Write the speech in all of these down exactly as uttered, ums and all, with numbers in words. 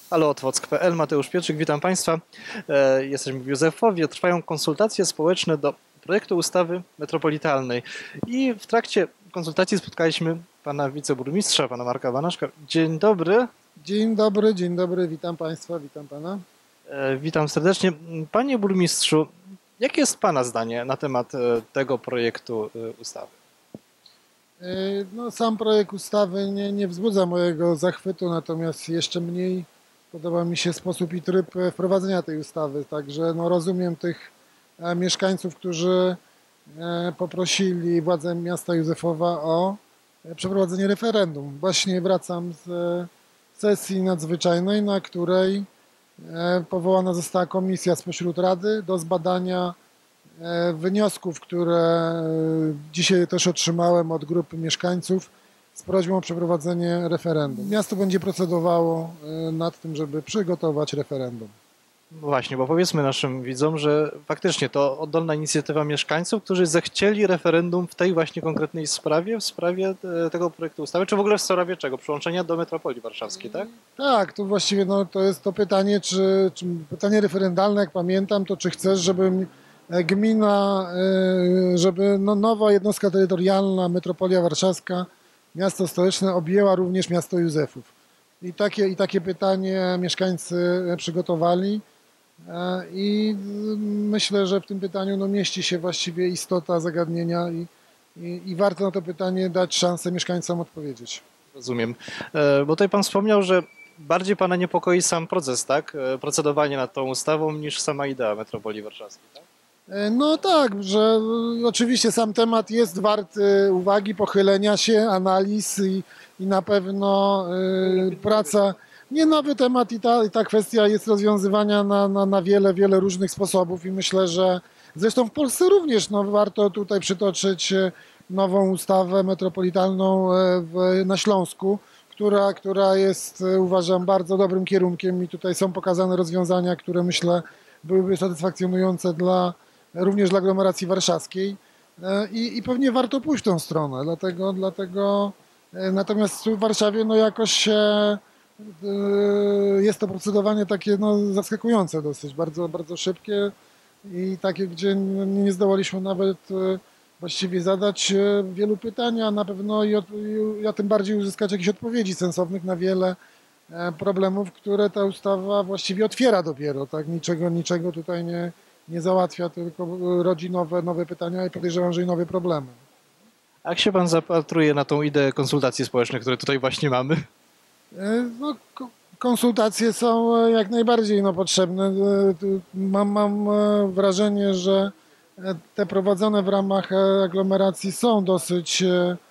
Halo, otwock kropka p l, Mateusz Pietrzyk, witam Państwa. E, jesteśmy w Józefowie, trwają konsultacje społeczne do projektu ustawy metropolitalnej i w trakcie konsultacji spotkaliśmy pana wiceburmistrza, pana Marka Banaszka. Dzień dobry. Dzień dobry, dzień dobry, witam Państwa, witam Pana. E, witam serdecznie. Panie burmistrzu, jakie jest Pana zdanie na temat e, tego projektu e, ustawy? No, sam projekt ustawy nie, nie wzbudza mojego zachwytu, natomiast jeszcze mniej podoba mi się sposób i tryb wprowadzenia tej ustawy. Także no, rozumiem tych e, mieszkańców, którzy e, poprosili władze miasta Józefowa o e, przeprowadzenie referendum. Właśnie wracam z e, sesji nadzwyczajnej, na której e, powołana została komisja spośród Rady do zbadania wniosków, które dzisiaj też otrzymałem od grupy mieszkańców z prośbą o przeprowadzenie referendum. Miasto będzie procedowało nad tym, żeby przygotować referendum. No właśnie, bo powiedzmy naszym widzom, że faktycznie to oddolna inicjatywa mieszkańców, którzy zechcieli referendum w tej właśnie konkretnej sprawie, w sprawie tego projektu ustawy, czy w ogóle w sprawie czego? Przyłączenia do metropolii warszawskiej, tak? Tak, to właściwie no, to jest to pytanie, czy, czy pytanie referendalne, jak pamiętam, to czy chcesz, żeby gmina, żeby no, nowa jednostka terytorialna, metropolia warszawska, miasto stołeczne objęła również miasto Józefów. I takie, i takie pytanie mieszkańcy przygotowali i myślę, że w tym pytaniu no, mieści się właściwie istota zagadnienia i, i, i warto na to pytanie dać szansę mieszkańcom odpowiedzieć. Rozumiem. Bo tutaj pan wspomniał, że bardziej pana niepokoi sam proces, tak? Procedowanie nad tą ustawą niż sama idea metropolii warszawskiej, tak? No tak, że oczywiście sam temat jest warty uwagi, pochylenia się, analiz i, i na pewno y, praca, nie nowy temat i ta, i ta kwestia jest rozwiązywania na, na, na wiele, wiele różnych sposobów i myślę, że zresztą w Polsce również no, warto tutaj przytoczyć nową ustawę metropolitalną w, na Śląsku, która, która jest, uważam, bardzo dobrym kierunkiem i tutaj są pokazane rozwiązania, które myślę byłyby satysfakcjonujące dla również dla aglomeracji warszawskiej i, i pewnie warto pójść w tą stronę, dlatego, dlatego natomiast w Warszawie no jakoś e, jest to procedowanie takie no zaskakujące dosyć, bardzo, bardzo szybkie i takie, gdzie nie zdołaliśmy nawet właściwie zadać wielu pytań, a na pewno i, od, i a tym bardziej uzyskać jakieś odpowiedzi sensownych na wiele problemów, które ta ustawa właściwie otwiera dopiero, tak, niczego, niczego tutaj nie nie załatwia, tylko rodzi nowe, nowe pytania i podejrzewam, że i nowe problemy. A jak się pan zapatruje na tą ideę konsultacji społecznych, które tutaj właśnie mamy? No, konsultacje są jak najbardziej no, potrzebne. Mam, mam wrażenie, że te prowadzone w ramach aglomeracji są dosyć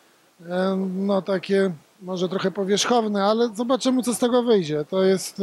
no, takie może trochę powierzchowne, ale zobaczymy, co z tego wyjdzie. To jest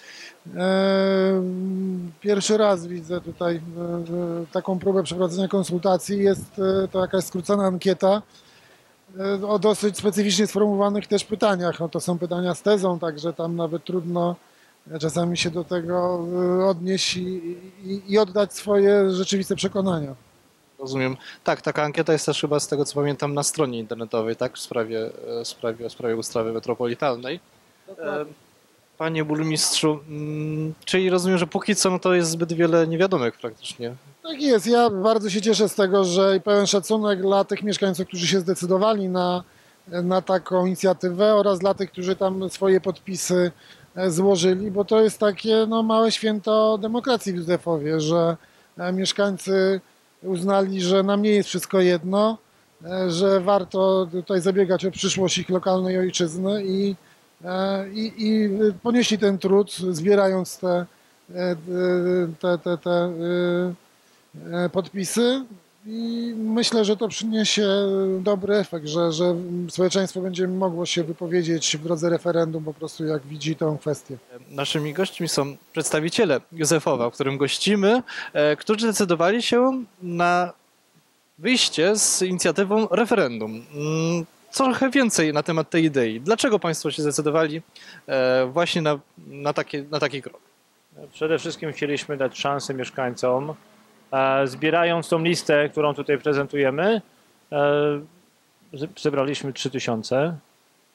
pierwszy raz widzę tutaj taką próbę przeprowadzenia konsultacji. Jest to jakaś skrócona ankieta o dosyć specyficznie sformułowanych też pytaniach. No to są pytania z tezą, także tam nawet trudno czasami się do tego odnieść i, i, i oddać swoje rzeczywiste przekonania. Rozumiem. Tak, taka ankieta jest też chyba z tego, co pamiętam, na stronie internetowej, tak? W sprawie, w sprawie, w sprawie ustawy metropolitalnej. Dokładnie. Panie burmistrzu, czyli rozumiem, że póki co no to jest zbyt wiele niewiadomych praktycznie. Tak jest. Ja bardzo się cieszę z tego, że i pełen szacunek dla tych mieszkańców, którzy się zdecydowali na, na taką inicjatywę oraz dla tych, którzy tam swoje podpisy złożyli, bo to jest takie no, małe święto demokracji w Józefowie, że mieszkańcy uznali, że nam nie jest wszystko jedno, że warto tutaj zabiegać o przyszłość ich lokalnej ojczyzny i I, i ponieśli ten trud, zbierając te, te, te, te podpisy i myślę, że to przyniesie dobry efekt, że, że społeczeństwo będzie mogło się wypowiedzieć w drodze referendum po prostu jak widzi tę kwestię. Naszymi gośćmi są przedstawiciele Józefowa, w którym gościmy, którzy decydowali się na wyjście z inicjatywą referendum. Trochę więcej na temat tej idei. Dlaczego Państwo się zdecydowali właśnie na, na, takie, na taki krok? Przede wszystkim chcieliśmy dać szansę mieszkańcom. Zbierając tą listę, którą tutaj prezentujemy, zebraliśmy trzy tysiące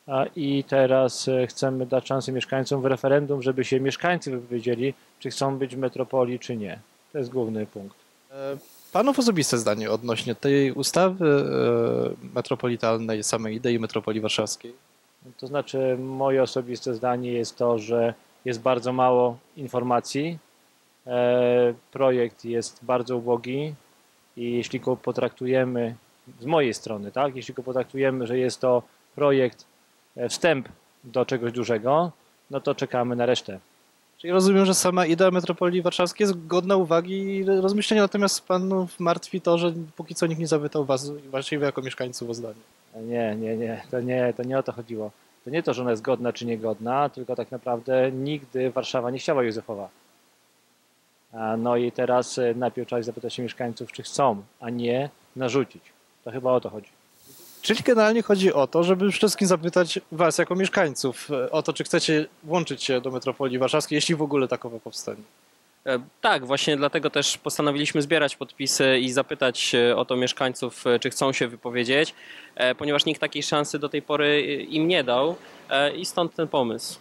i teraz chcemy dać szansę mieszkańcom w referendum, żeby się mieszkańcy wypowiedzieli, czy chcą być w metropolii, czy nie. To jest główny punkt. Panów osobiste zdanie odnośnie tej ustawy metropolitalnej, samej idei metropolii warszawskiej? To znaczy, moje osobiste zdanie jest to, że jest bardzo mało informacji. Projekt jest bardzo ubogi i jeśli go potraktujemy, z mojej strony, tak, jeśli go potraktujemy, że jest to projekt, wstęp do czegoś dużego, no to czekamy na resztę. Czyli rozumiem, że sama idea metropolii warszawskiej jest godna uwagi i rozmyślenia, natomiast panów martwi to, że póki co nikt nie zapytał was, właściwie jako mieszkańców, o zdanie. Nie, nie, nie, to nie, to nie o to chodziło. To nie to, że ona jest godna czy niegodna, tylko tak naprawdę nigdy Warszawa nie chciała Józefowa. No i teraz najpierw trzeba zapytać się mieszkańców, czy chcą, a nie narzucić. To chyba o to chodzi. Czyli generalnie chodzi o to, żeby przede wszystkim zapytać was jako mieszkańców o to, czy chcecie włączyć się do metropolii warszawskiej, jeśli w ogóle takowa powstanie. Tak, właśnie dlatego też postanowiliśmy zbierać podpisy i zapytać o to mieszkańców, czy chcą się wypowiedzieć, ponieważ nikt takiej szansy do tej pory im nie dał i stąd ten pomysł.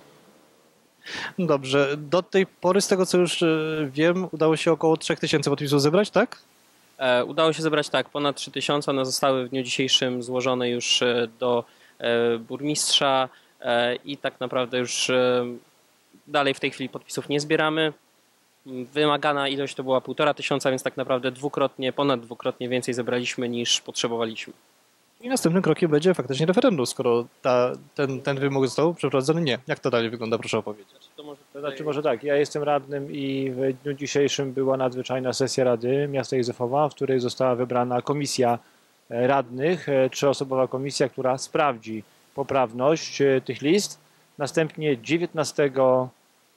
Dobrze, do tej pory, z tego co już wiem, udało się około trzech tysięcy podpisów zebrać, tak? Udało się zebrać tak, ponad trzy tysiące, one zostały w dniu dzisiejszym złożone już do burmistrza i tak naprawdę już dalej w tej chwili podpisów nie zbieramy. Wymagana ilość to była półtora tysiąca, więc tak naprawdę dwukrotnie, ponad dwukrotnie więcej zebraliśmy niż potrzebowaliśmy. I następnym krokiem będzie faktycznie referendum, skoro ta, ten, ten wymóg został przeprowadzony. Nie. Jak to dalej wygląda, proszę opowiedzieć. To, może, to znaczy może tak, ja jestem radnym i w dniu dzisiejszym była nadzwyczajna sesja Rady Miasta Józefowa, w której została wybrana komisja radnych, trzyosobowa komisja, która sprawdzi poprawność tych list. Następnie dziewiętnastego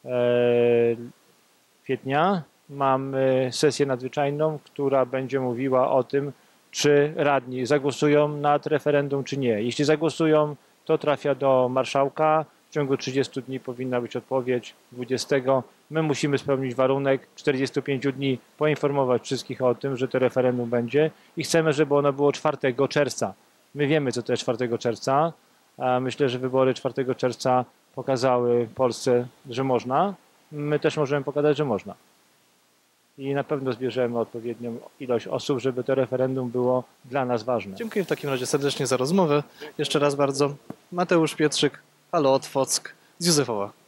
kwietnia mamy sesję nadzwyczajną, która będzie mówiła o tym, czy radni zagłosują nad referendum, czy nie. Jeśli zagłosują, to trafia do marszałka. W ciągu trzydziestu dni powinna być odpowiedź. dwudziestego my musimy spełnić warunek czterdziestu pięciu dni, poinformować wszystkich o tym, że to referendum będzie i chcemy, żeby ono było czwartego czerwca. My wiemy, co to jest czwartego czerwca. Myślę, że wybory czwartego czerwca pokazały Polsce, że można. My też możemy pokazać, że można. I na pewno zbierzemy odpowiednią ilość osób, żeby to referendum było dla nas ważne. Dziękuję w takim razie serdecznie za rozmowę. Jeszcze raz bardzo. Mateusz Pietrzyk, Halo od Fock z Józefowa.